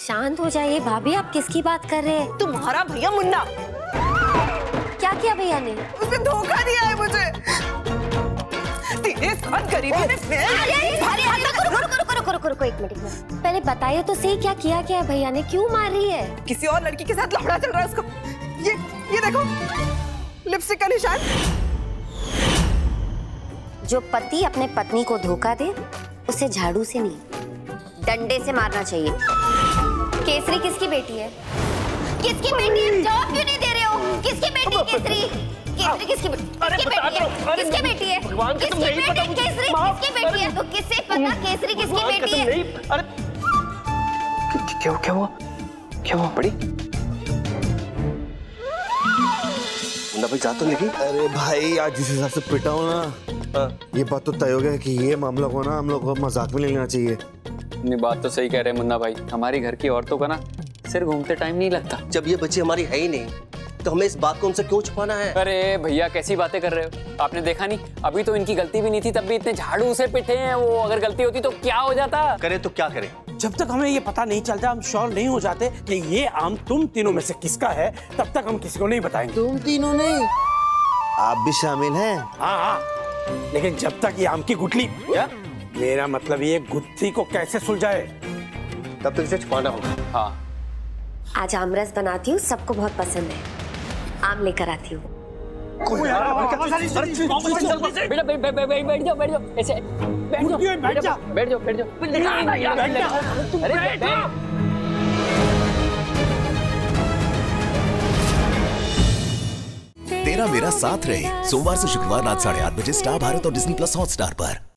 शांत हो जाइए भाभी, आप किसकी बात कर रहे हैं? तुम्हारा भैया मुन्ना। क्या किया भैया ने? उसने धोखा दिया है मुझे। तेरे साथ गरीबी रुको एक मिनट। पहले बताइए तो सही, क्या किया क्या है भैया ने? क्यों मार रही है? किसी और लड़की के साथ लफड़ा चल रहा है उसको। ये देखो लिपस्टिक का निशान। जो पति अपने पत्नी को धोखा दे उसे झाड़ू से नहीं डंडे से मारना चाहिए। केसरी किसकी बेटी है? किसकी बेटी है? जवाब क्यों नहीं दे रहे हो? किसकी बेटी है केसरी? केसरी किसकी बेटी है? किसकी बेटी है? किसकी बेटी है? केसरी किसकी बेटी है? तो किससे पता केसरी किसकी बेटी है? अरे क्या हुआ बड़ी? मुन्ना भाई जा तो नहीं? अरे भाई आज जिस हिसाब से पिटा हूं ना, ये बात तो तय हो गया कि ये मामला को ना हम लोग को मजाक में ले लेना चाहिए। अपनी बात तो सही कह रहे हैं मुन्ना भाई, हमारी घर की औरतों का ना सिर घूमते टाइम नहीं लगता। जब ये बच्ची हमारी है ही नहीं तो हमें इस बात को उनसे क्यों छुपाना है? अरे भैया कैसी बातें कर रहे हो? आपने देखा नहीं, अभी तो इनकी गलती भी नहीं थी, तब भी इतने झाड़ू से पिटे हैं वो। अगर गलती होती तो क्या हो जाता? करे तो क्या करे? जब तक हमें ये पता नहीं चलता, हम श्योर नहीं हो जाते कि ये आम तुम तीनों में से किसका है, तब तक हम किसी को नहीं बताएंगे। तुम तीनों नहीं, आप भी शामिल हैं। हाँ, लेकिन जब तक ये आम की गुठली, क्या मेरा मतलब ये गुत्थी को कैसे सुलझाए, तब तक इसे छुपाना होगा। हाँ आज आमरस बनाती हूँ, सबको बहुत पसंद है। आम लेकर आती हूँ। बेटा बैठ जाओ ऐसे बैठ जाओ। तेरा मेरा साथ रहे सोमवार से शुक्रवार रात 8:30 बजे स्टार भारत और डिज्नी+ हॉटस्टार पर।